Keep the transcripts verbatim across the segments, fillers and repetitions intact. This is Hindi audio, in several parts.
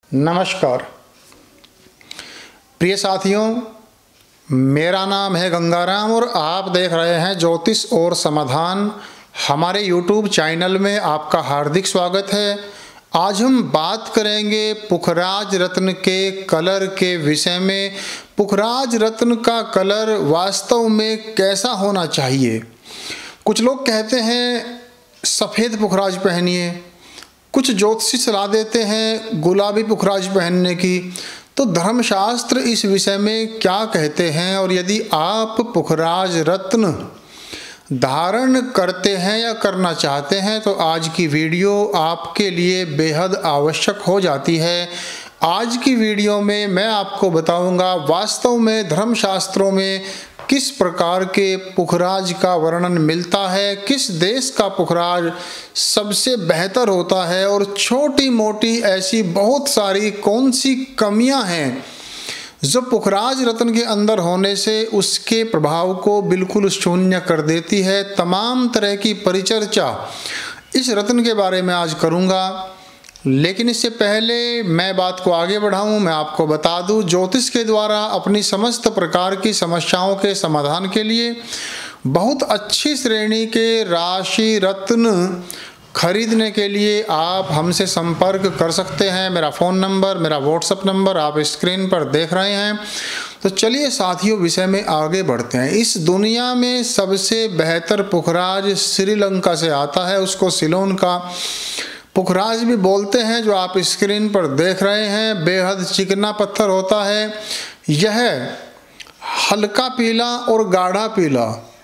नमस्कार प्रिय साथियों, मेरा नाम है गंगाराम और आप देख रहे हैं ज्योतिष और समाधान। हमारे यूट्यूब चैनल में आपका हार्दिक स्वागत है। आज हम बात करेंगे पुखराज रत्न के कलर के विषय में। पुखराज रत्न का कलर वास्तव में कैसा होना चाहिए। कुछ लोग कहते हैं सफ़ेद पुखराज पहनिए, कुछ ज्योतिषी सलाह देते हैं गुलाबी पुखराज पहनने की। तो धर्मशास्त्र इस विषय में क्या कहते हैं, और यदि आप पुखराज रत्न धारण करते हैं या करना चाहते हैं तो आज की वीडियो आपके लिए बेहद आवश्यक हो जाती है। आज की वीडियो में मैं आपको बताऊंगा वास्तव में धर्मशास्त्रों में किस प्रकार के पुखराज का वर्णन मिलता है, किस देश का पुखराज सबसे बेहतर होता है, और छोटी मोटी ऐसी बहुत सारी कौन सी कमियां हैं जो पुखराज रत्न के अंदर होने से उसके प्रभाव को बिल्कुल शून्य कर देती है। तमाम तरह की परिचर्चा इस रत्न के बारे में आज करूंगा। लेकिन इससे पहले मैं बात को आगे बढ़ाऊं, मैं आपको बता दूं ज्योतिष के द्वारा अपनी समस्त प्रकार की समस्याओं के समाधान के लिए बहुत अच्छी श्रेणी के राशि रत्न खरीदने के लिए आप हमसे संपर्क कर सकते हैं। मेरा फ़ोन नंबर, मेरा व्हाट्सएप नंबर आप स्क्रीन पर देख रहे हैं। तो चलिए साथियों, विषय में आगे बढ़ते हैं। इस दुनिया में सबसे बेहतर पुखराज श्रीलंका से आता है, उसको सिलोन का पुखराज भी बोलते हैं, जो आप स्क्रीन पर देख रहे हैं। बेहद चिकना पत्थर होता है। यह हल्का पीला और गाढ़ा पीला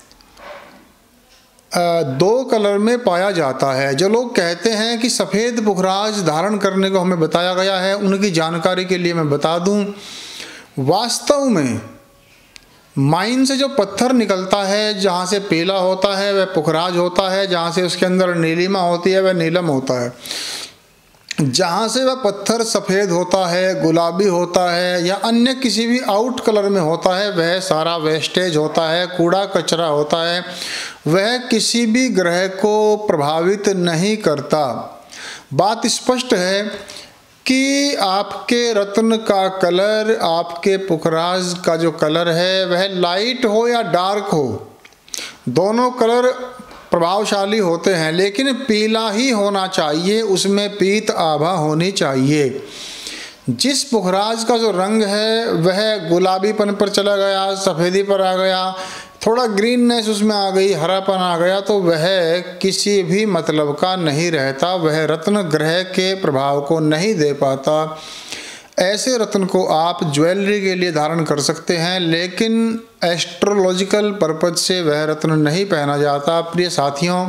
दो कलर में पाया जाता है। जो लोग कहते हैं कि सफ़ेद पुखराज धारण करने को हमें बताया गया है, उनकी जानकारी के लिए मैं बता दूं, वास्तव में माइन से जो पत्थर निकलता है, जहाँ से पीला होता है वह पुखराज होता है, जहाँ से उसके अंदर नीलिमा होती है वह नीलम होता है, जहाँ से वह पत्थर सफ़ेद होता है, गुलाबी होता है या अन्य किसी भी आउट कलर में होता है, वह सारा वेस्टेज होता है, कूड़ा कचरा होता है, वह किसी भी ग्रह को प्रभावित नहीं करता। बात स्पष्ट है कि आपके रत्न का कलर, आपके पुखराज का जो कलर है वह लाइट हो या डार्क हो, दोनों कलर प्रभावशाली होते हैं, लेकिन पीला ही होना चाहिए, उसमें पीत आभा होनी चाहिए। जिस पुखराज का जो रंग है वह गुलाबीपन पर चला गया, सफ़ेदी पर आ गया, थोड़ा ग्रीननेस उसमें आ गई, हरापन आ गया, तो वह किसी भी मतलब का नहीं रहता, वह रत्न ग्रह के प्रभाव को नहीं दे पाता। ऐसे रत्न को आप ज्वेलरी के लिए धारण कर सकते हैं, लेकिन एस्ट्रोलॉजिकल पर्पज से वह रत्न नहीं पहना जाता। प्रिय साथियों,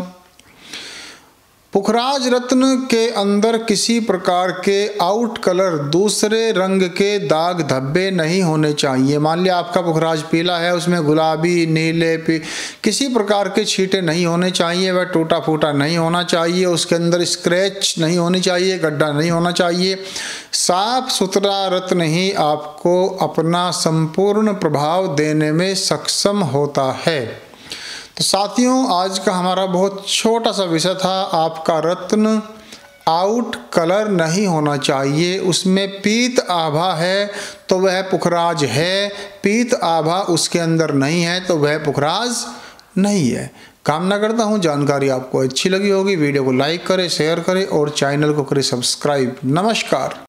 पुखराज रत्न के अंदर किसी प्रकार के आउट कलर, दूसरे रंग के दाग धब्बे नहीं होने चाहिए। मान लिया आपका पुखराज पीला है, उसमें गुलाबी, नीले, पी किसी प्रकार के छींटे नहीं होने चाहिए, वह टूटा फूटा नहीं होना चाहिए, उसके अंदर स्क्रैच नहीं होनी चाहिए, गड्ढा नहीं होना चाहिए। साफ सुथरा रत्न ही आपको अपना संपूर्ण प्रभाव देने में सक्षम होता है। तो साथियों, आज का हमारा बहुत छोटा सा विषय था। आपका रत्न आउट कलर नहीं होना चाहिए, उसमें पीत आभा है तो वह पुखराज है, पीत आभा उसके अंदर नहीं है तो वह पुखराज नहीं है। कामना करता हूँ जानकारी आपको अच्छी लगी होगी। वीडियो को लाइक करें, शेयर करें और चैनल को करें सब्सक्राइब। नमस्कार।